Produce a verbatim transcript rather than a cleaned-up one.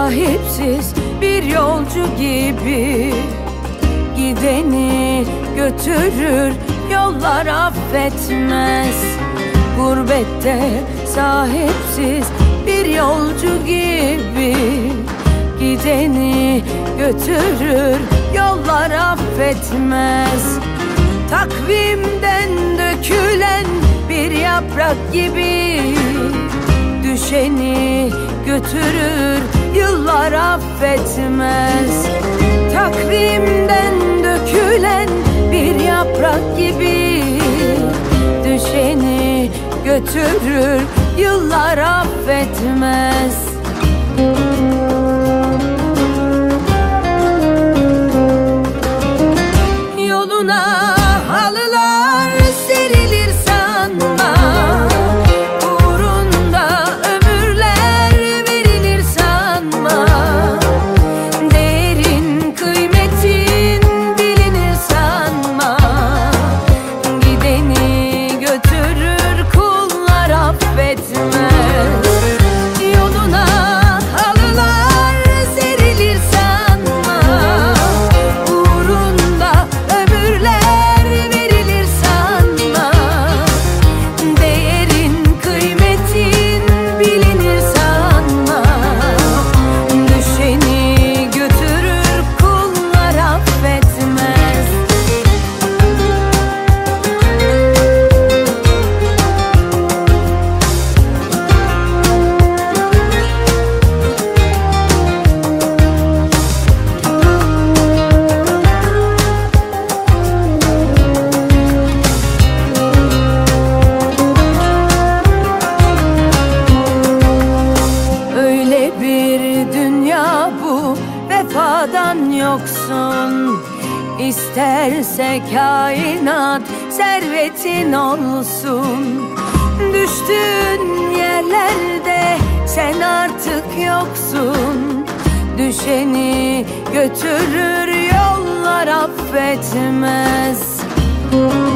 sahipsiz bir yolcu gibi. Gideni götürür, yollar affetmez. Gurbette sahipsiz bir yolcu gibi. Gideni götürür, yollar affetmez. Takvimden dökülen bir yaprak gibi. Düşeni götürür, yıllar affetmez. Takvimden dökülen bir yaprak gibi. Düşeni götürür, yıllar affetmez. Yoluna halılar serilir sanma, uğrunda ömürler verilir sanma. Değerin kıymetin bilinir sanma. Gideni götürür, kullar affetmez. Yoluna halılar serilir sanma, uğrunda ömürler verilir sanma. Değerin kıymetin bilinir sanma. Düşeni götürür, kullar affetmez. Öyle bir dünya bu, vefadan yoksun. İsterse kainat servetin olsun. Düştüğün yerlerde sen artık yoksun. Düşeni götürür, yollar affetmez.